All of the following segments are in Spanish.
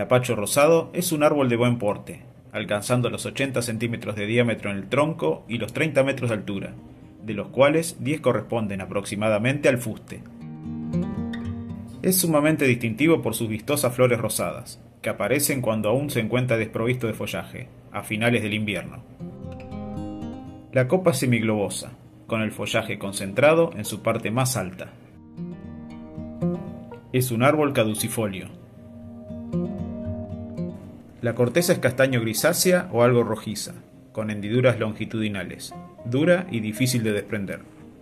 apacho rosado es un árbol de buen porte, alcanzando los 80 centímetros de diámetro en el tronco y los 30 metros de altura, de los cuales 10 corresponden aproximadamente al fuste. Es sumamente distintivo por sus vistosas flores rosadas, que aparecen cuando aún se encuentra desprovisto de follaje, a finales del invierno. La copa es semiglobosa, con el follaje concentrado en su parte más alta. Es un árbol caducifolio. La corteza es castaño grisácea o algo rojiza, con hendiduras longitudinales, dura y difícil de desprender.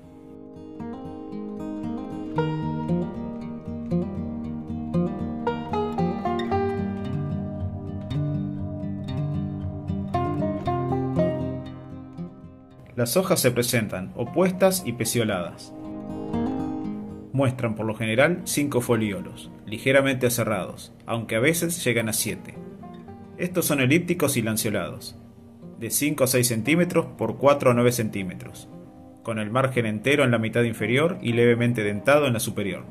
Las hojas se presentan opuestas y pecioladas. Muestran por lo general 5 folíolos, ligeramente aserrados, aunque a veces llegan a 7. Estos son elípticos y lanceolados, de 5 a 6 centímetros por 4 a 9 centímetros, con el margen entero en la mitad inferior y levemente dentado en la superior.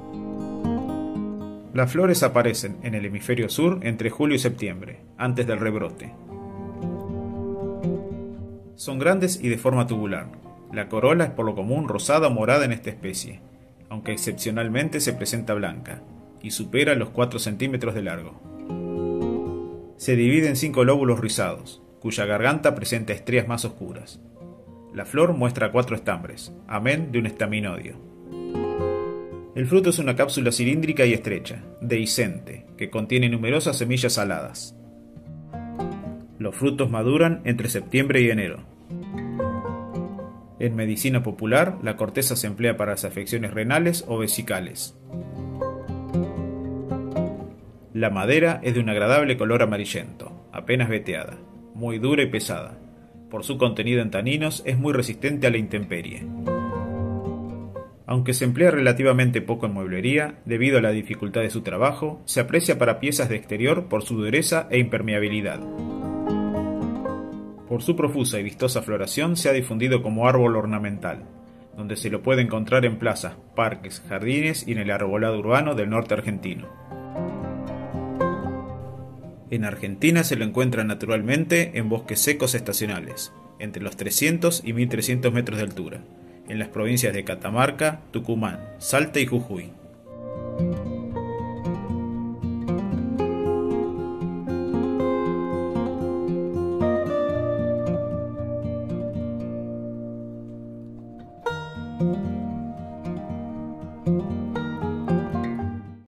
Las flores aparecen en el hemisferio sur entre julio y septiembre, antes del rebrote. Son grandes y de forma tubular. La corola es por lo común rosada o morada en esta especie, aunque excepcionalmente se presenta blanca, y supera los 4 centímetros de largo. Se divide en 5 lóbulos rizados, cuya garganta presenta estrías más oscuras. La flor muestra 4 estambres, amén de un estaminodio. El fruto es una cápsula cilíndrica y estrecha, dehiscente, que contiene numerosas semillas aladas. Los frutos maduran entre septiembre y enero. En medicina popular, la corteza se emplea para las afecciones renales o vesicales. La madera es de un agradable color amarillento, apenas veteada, muy dura y pesada. Por su contenido en taninos es muy resistente a la intemperie. Aunque se emplea relativamente poco en mueblería, debido a la dificultad de su trabajo, se aprecia para piezas de exterior por su dureza e impermeabilidad. Por su profusa y vistosa floración se ha difundido como árbol ornamental, donde se lo puede encontrar en plazas, parques, jardines y en el arbolado urbano del norte argentino. En Argentina se lo encuentra naturalmente en bosques secos estacionales, entre los 300 y 1300 metros de altura, en las provincias de Catamarca, Tucumán, Salta y Jujuy.